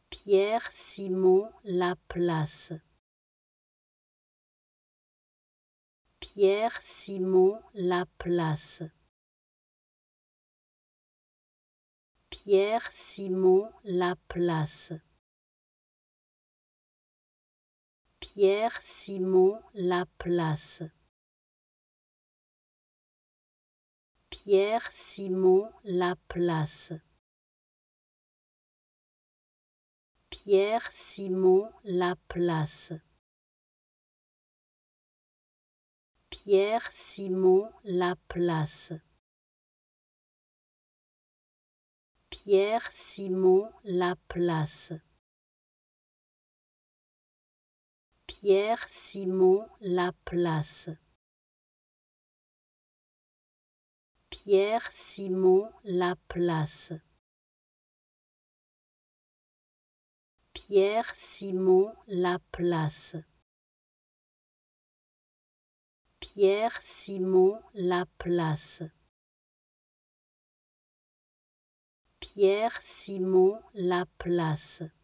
Pierre Simon Laplace. Pierre Simon Laplace. Pierre Simon Laplace. Pierre Simon Laplace. Pierre Simon Laplace. Pierre Simon Laplace. Pierre Simon Laplace. Pierre Simon Laplace. Pierre Simon Laplace. Pierre Simon Laplace. Pierre Simon Laplace. Pierre Simon Laplace. Pierre Simon Laplace.